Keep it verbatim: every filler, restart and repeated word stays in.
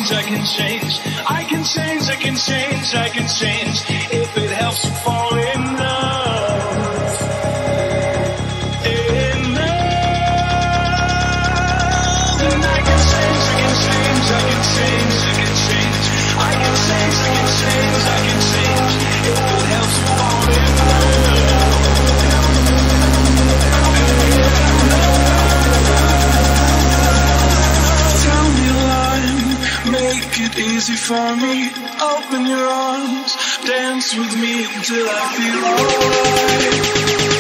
change, I can change. I can change, I can change, I can change. If it helps you fall in love. In love. And I can change, I can change, I can change, I can change. I can change, I can change, I can change. If it helps you fall in love. Tell me a lie, make it easy for me. Open your arms, dance with me till I feel alright.